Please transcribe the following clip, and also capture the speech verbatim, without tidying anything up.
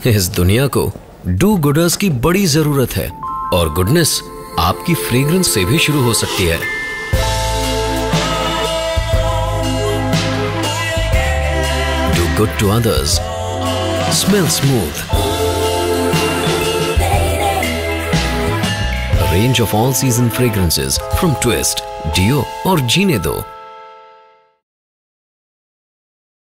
इस दुनिया को डू गुडर्स की बड़ी जरूरत है और गुडनेस आपकी फ्रेग्रेंस से भी शुरू हो सकती है। Do good to others, smell smooth. A range of all season fragrances from Twist, Dio और जीने दो।